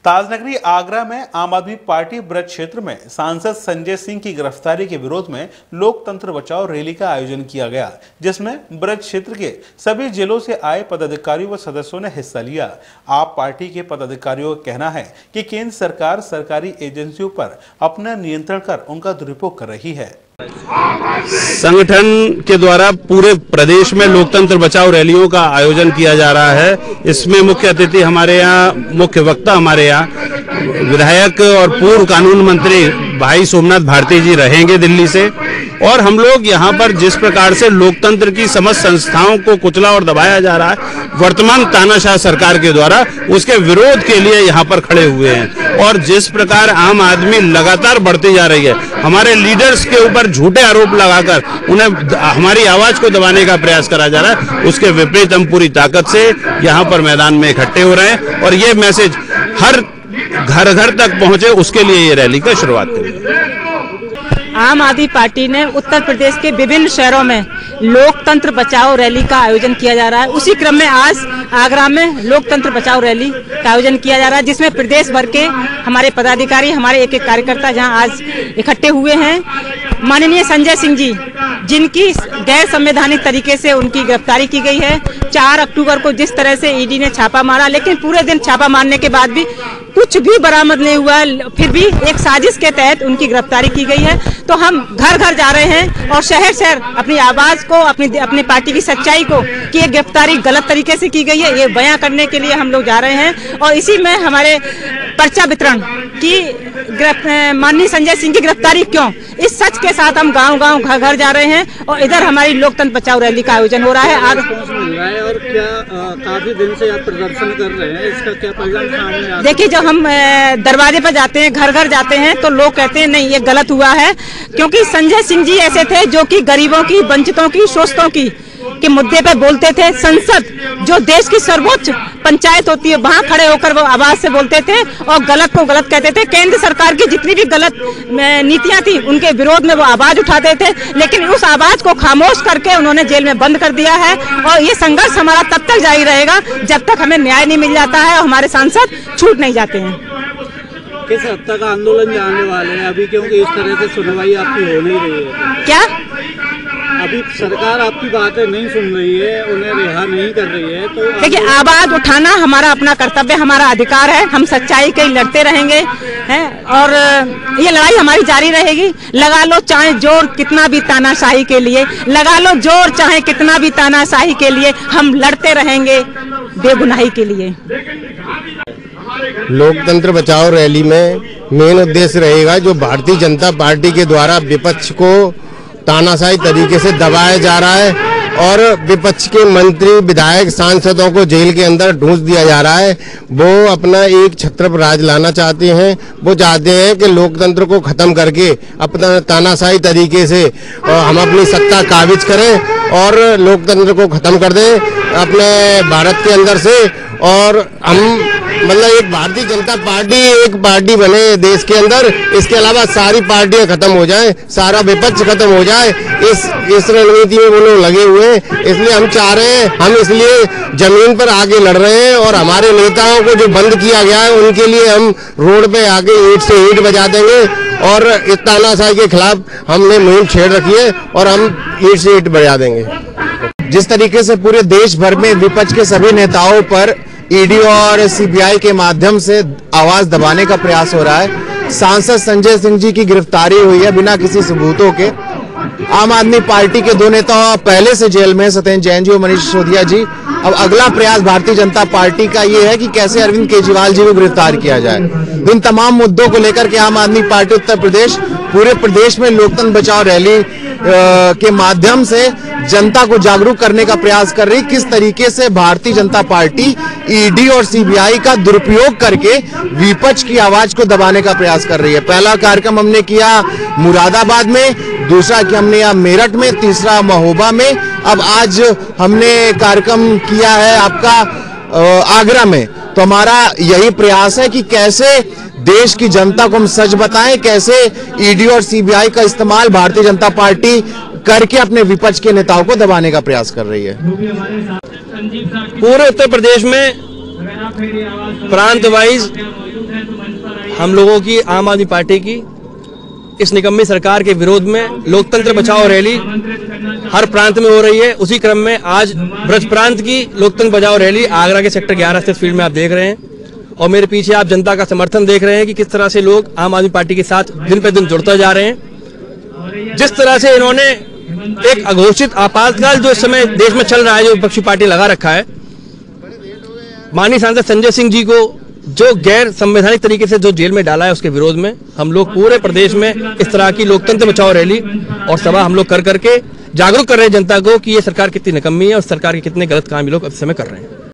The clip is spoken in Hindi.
ताजनगरी आगरा में आम आदमी पार्टी ब्रज क्षेत्र में सांसद संजय सिंह की गिरफ्तारी के विरोध में लोकतंत्र बचाओ रैली का आयोजन किया गया, जिसमें ब्रज क्षेत्र के सभी जिलों से आए पदाधिकारियों व सदस्यों ने हिस्सा लिया। आप पार्टी के पदाधिकारियों का कहना है कि केंद्र सरकार सरकारी एजेंसियों पर अपना नियंत्रण कर उनका दुरुपयोग कर रही है। संगठन के द्वारा पूरे प्रदेश में लोकतंत्र बचाओ रैलियों का आयोजन किया जा रहा है। इसमें मुख्य अतिथि हमारे यहाँ, मुख्य वक्ता हमारे यहाँ विधायक और पूर्व कानून मंत्री भाई सोमनाथ भारती जी रहेंगे दिल्ली से। और हम लोग यहाँ पर जिस प्रकार से लोकतंत्र की समस्त संस्थाओं को कुचला और दबाया जा रहा है वर्तमान तानाशाह सरकार के द्वारा, उसके विरोध के लिए यहाँ पर खड़े हुए हैं। और जिस प्रकार आम आदमी लगातार बढ़ती जा रही है, हमारे लीडर्स के ऊपर झूठे आरोप लगाकर उन्हें हमारी आवाज को दबाने का प्रयास करा जा रहा है, उसके विपरीत हम पूरी ताकत से यहाँ पर मैदान में इकट्ठे हो रहे हैं और ये मैसेज हर घर घर तक पहुंचे, उसके लिए ये रैली का शुरुआत करेंगे। आम आदमी पार्टी ने उत्तर प्रदेश के विभिन्न शहरों में लोकतंत्र बचाओ रैली का आयोजन किया जा रहा है। उसी क्रम में आज आगरा में लोकतंत्र बचाओ रैली का आयोजन किया जा रहा है, जिसमें प्रदेश भर के हमारे पदाधिकारी, हमारे एक एक कार्यकर्ता जहां आज इकट्ठे हुए हैं। माननीय संजय सिंह जी, जिनकी गैर संवैधानिक तरीके से उनकी गिरफ्तारी की गई है। 4 अक्टूबर को जिस तरह से ईडी ने छापा मारा, लेकिन पूरे दिन छापा मारने के बाद भी कुछ भी बरामद नहीं हुआ, फिर भी एक साजिश के तहत उनकी गिरफ्तारी की गई है। तो हम घर घर जा रहे हैं और शहर शहर अपनी आवाज को, अपनी पार्टी की सच्चाई को कि ये गिरफ्तारी गलत तरीके से की गई है, ये बयां करने के लिए हम लोग जा रहे हैं। और इसी में हमारे पर्चा वितरण की माननीय संजय सिंह की गिरफ्तारी क्यों, इस सच के साथ हम गांव गांव घर घर जा रहे हैं और इधर हमारी लोकतंत्र बचाओ रैली का आयोजन हो रहा है। और क्या काफी दिन से आप प्रदर्शन कर रहे हैं, इसका क्या परिणाम सामने आता है? देखिए, जब हम दरवाजे पर जाते हैं, घर घर जाते हैं, तो लोग कहते हैं नहीं ये गलत हुआ है, क्योंकि संजय सिंह जी ऐसे थे जो कि गरीबों की, वंचितों की, शोषितों की के मुद्दे पर बोलते थे। संसद जो देश की सर्वोच्च पंचायत होती है, वहां खड़े होकर वो आवाज से बोलते थे और गलत को गलत कहते थे। केंद्र सरकार की जितनी भी गलत नीतियां थी उनके विरोध में वो आवाज उठाते थे, लेकिन उस आवाज को खामोश करके उन्होंने जेल में बंद कर दिया है। और ये संघर्ष हमारा तब तक जारी रहेगा जब तक हमें न्याय नहीं मिल जाता है और हमारे सांसद छूट नहीं जाते हैं। किस हद तक आंदोलन जाने वाले हैं अभी, क्योंकि इस तरह से सुनवाई आपकी हो नहीं रही है? क्या अभी सरकार आपकी बातें नहीं सुन रही है, उन्हें रिहा नहीं कर रही है? तो देखिए, आवाज उठाना हमारा अपना कर्तव्य, हमारा अधिकार है। हम सच्चाई के लिए लड़ते रहेंगे हैं और ये लड़ाई हमारी जारी रहेगी। लगा लो चाहे जोर कितना भी तानाशाही के लिए, लगा लो जोर चाहे कितना भी तानाशाही के लिए, हम लड़ते रहेंगे बेगुनाही के लिए। लोकतंत्र बचाओ रैली में मेन उद्देश्य रहेगा जो भारतीय जनता पार्टी के द्वारा विपक्ष को तानाशाही तरीके से दबाया जा रहा है और विपक्ष के मंत्री, विधायक, सांसदों को जेल के अंदर ढूंस दिया जा रहा है। वो अपना एक छत्र पर राज लाना चाहते हैं। वो चाहते हैं कि लोकतंत्र को खत्म करके अपना तानाशाही तरीके से हम अपनी सत्ता काबिज करें और लोकतंत्र को खत्म कर दें अपने भारत के अंदर से। और हम मतलब एक भारतीय जनता पार्टी एक पार्टी बने देश के अंदर, इसके अलावा सारी पार्टियां खत्म हो जाए, सारा विपक्ष खत्म हो जाए। इस रणनीति में वो लोग लगे हुए हैं, इसलिए हम चाह रहे हैं, हम इसलिए जमीन पर आगे लड़ रहे हैं और हमारे नेताओं को जो बंद किया गया है उनके लिए हम रोड पे आके ईंट से ईंट बजा देंगे। और इस तानाशाही के खिलाफ हमने मुहिम छेड़ रखी है और हम ईंट से ईंट बजा देंगे। जिस तरीके से पूरे देश भर में विपक्ष के सभी नेताओं पर ईडी और सीबीआई के माध्यम से आवाज दबाने का प्रयास हो रहा है, सांसद संजय सिंह जी की गिरफ्तारी हुई है बिना किसी सबूतों के। आम आदमी पार्टी के 2 नेता पहले से जेल में, सत्येंद्र जैन जी और मनीष सिसोदिया जी। अब अगला प्रयास भारतीय जनता पार्टी का ये है कि कैसे अरविंद केजरीवाल जी को गिरफ्तार किया जाए। इन तमाम मुद्दों को लेकर के आम आदमी पार्टी उत्तर प्रदेश, पूरे प्रदेश में लोकतंत्र बचाओ रैली के माध्यम से जनता को जागरूक करने का प्रयास कर रही। किस तरीके से भारतीय जनता पार्टी ईडी और सीबीआई का दुरुपयोग करके विपक्ष की आवाज को दबाने का प्रयास कर रही है। पहला कार्यक्रम हमने किया मुरादाबाद में, दूसरा कि हमने यहाँ मेरठ में, तीसरा महोबा में, अब आज हमने कार्यक्रम किया है आपका आगरा में। तो हमारा यही प्रयास है कि कैसे देश की जनता को हम सच बताएं, कैसे ईडी और सीबीआई का इस्तेमाल भारतीय जनता पार्टी करके अपने विपक्ष के नेताओं को दबाने का प्रयास कर रही है। पूरे उत्तर प्रदेश में प्रांत वाइज हम लोगों की आम आदमी पार्टी की इस निकम्मी सरकार के विरोध में लोकतंत्र बचाओ रैली हर प्रांत में हो रही है। उसी क्रम में आज ब्रज प्रांत की लोकतंत्र बचाओ रैली आगरा के सेक्टर 11 स्थित फील्ड में आप देख रहे हैं और मेरे पीछे आप जनता का समर्थन देख रहे हैं कि किस तरह से लोग आम आदमी पार्टी के साथ दिन पे दिन जुड़ते जा रहे हैं। जिस तरह से इन्होंने एक अघोषित आपातकाल जो इस समय देश में चल रहा है, जो विपक्षी पार्टी लगा रखा है, माननीय सांसद संजय सिंह जी को जो गैर संवैधानिक तरीके से जो जेल में डाला है, उसके विरोध में हम लोग पूरे प्रदेश में इस तरह की लोकतंत्र बचाओ रैली और सभा हम लोग कर करके जागरूक कर रहे हैं जनता को कि ये सरकार कितनी निकम्मी है और सरकार के कितने गलत काम ये लोग इस समय कर रहे हैं।